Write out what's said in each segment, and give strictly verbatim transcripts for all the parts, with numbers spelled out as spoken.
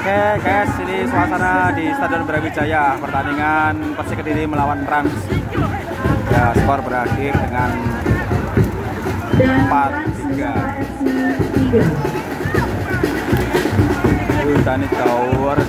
Oke guys, ini suasana di Stadion Brawijaya, pertandingan Persik Kediri melawan Rans. Ya, skor berakhir dengan empat tiga. Dani Towers,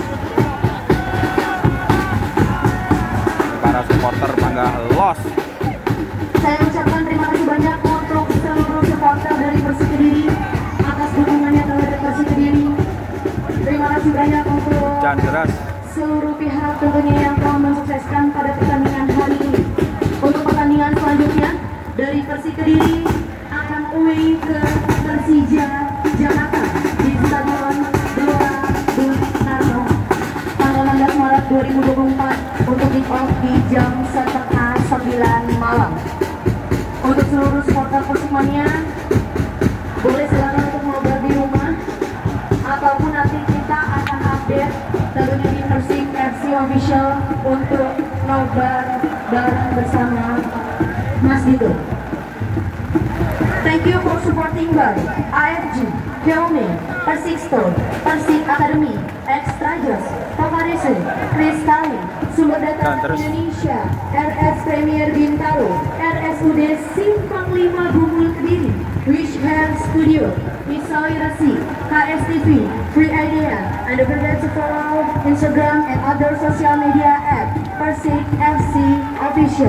para supporter bangga los. Saya ucapkan terima kasih banyak untuk seluruh supporter dari Persik Kediri atas dukungannya terhadap Persik Kediri. Terima kasih banyak untuk seluruh pihak tentunya yang telah mensukseskan pada pertandingan hari ini. Untuk pertandingan selanjutnya dari Persik Kediri akan away ke Persija Jakarta di Stadion Gelora Bung Karno tanggal enam belas Maret dua ribu dua puluh empat untuk kick off di jam setengah sembilan malam. Untuk seluruh supporter Persikmania, boleh silakan untuk ngobrol di rumah ataupun nanti kita akan update tentunya di Persik F C Official untuk nobar bareng bersama Mas Dito. Thank you for supporting by A F G, Helme, Persik Store, Persik Academy, Extrajos, Pakarese, Kristali, Sumber Data Indonesia, R S Premier Bintaro, R S U D Simpang lima Bumul Kediri, Wish Hair Studio, Isoi Rasi, K S T V, Free Idea, and don't forget to follow Instagram and other social media at Persik F C Official.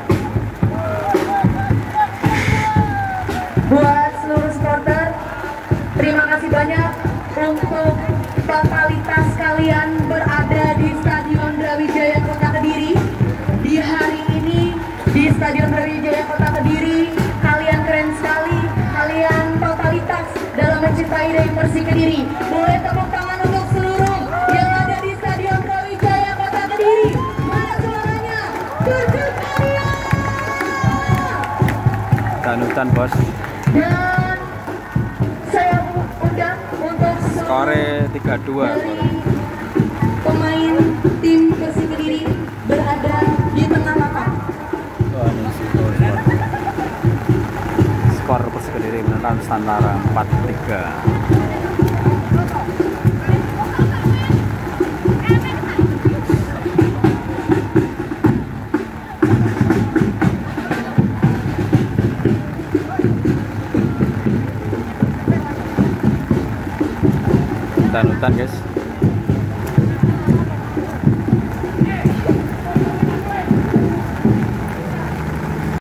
Buat seluruh supporter, terima kasih banyak untuk totalitas kalian berada di Stadion Brawijaya Kota Kediri. Di hari ini di Stadion Brawijaya Kota Kediri, kalian keren sekali, kalian totalitas dalam mencintai dari Persik Kediri. Boleh tepuk tangan untuk seluruh yang ada di Stadion Brawijaya Kota Kediri. Mana suaranya? Berjuta. Danutan bos. Dan saya undang untuk skore tiga dua. Pemain tim Persik Kediri berada di tengah lapangan. Skor Persik Kediri menentang Nusantara empat tiga. Hutan-hutan guys.